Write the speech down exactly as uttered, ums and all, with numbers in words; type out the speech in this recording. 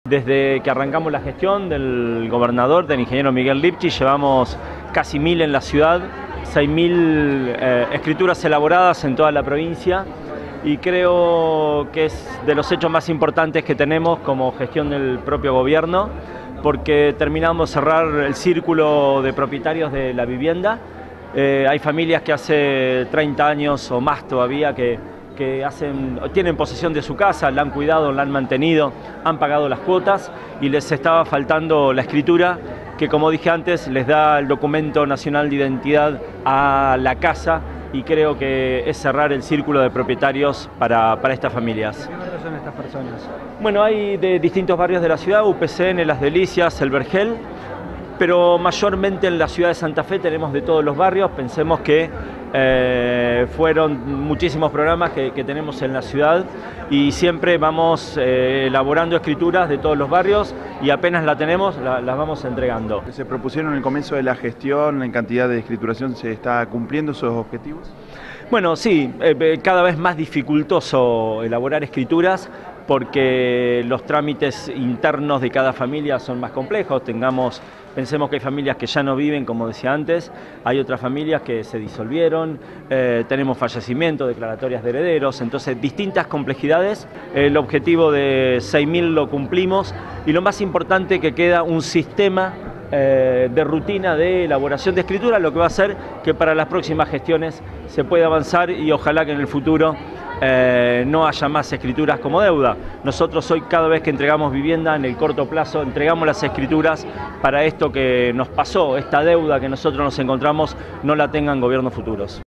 Desde que arrancamos la gestión del gobernador, del ingeniero Miguel Lipchitz, llevamos casi mil en la ciudad, seis mil eh, escrituras elaboradas en toda la provincia, y creo que es de los hechos más importantes que tenemos como gestión del propio gobierno, porque terminamos de cerrar el círculo de propietarios de la vivienda. Eh, hay familias que hace treinta años o más todavía que, que hacen, tienen posesión de su casa, la han cuidado, la han mantenido, han pagado las cuotas y les estaba faltando la escritura, que como dije antes les da el documento nacional de identidad a la casa, y creo que es cerrar el círculo de propietarios para, para estas familias. ¿De qué barrio son estas personas? Bueno, hay de distintos barrios de la ciudad, U P C N, Las Delicias, El Vergel, pero mayormente en la ciudad de Santa Fe tenemos de todos los barrios. Pensemos que eh, fueron muchísimos programas que, que tenemos en la ciudad, y siempre vamos eh, elaborando escrituras de todos los barrios, y apenas la tenemos, la, las vamos entregando. ¿Se propusieron en el comienzo de la gestión en cantidad de escrituración? ¿Se está cumpliendo esos objetivos? Bueno, sí, eh, cada vez más dificultoso elaborar escrituras, porque los trámites internos de cada familia son más complejos. Tengamos, pensemos que hay familias que ya no viven, como decía antes, hay otras familias que se disolvieron, eh, tenemos fallecimiento, declaratorias de herederos, entonces distintas complejidades. El objetivo de seis mil lo cumplimos, y lo más importante, que queda un sistema eh, de rutina de elaboración de escritura, lo que va a hacer que para las próximas gestiones se pueda avanzar, y ojalá que en el futuro Eh, no haya más escrituras como deuda. Nosotros hoy, cada vez que entregamos vivienda, en el corto plazo entregamos las escrituras para esto que nos pasó, esta deuda que nosotros nos encontramos, no la tengan gobiernos futuros.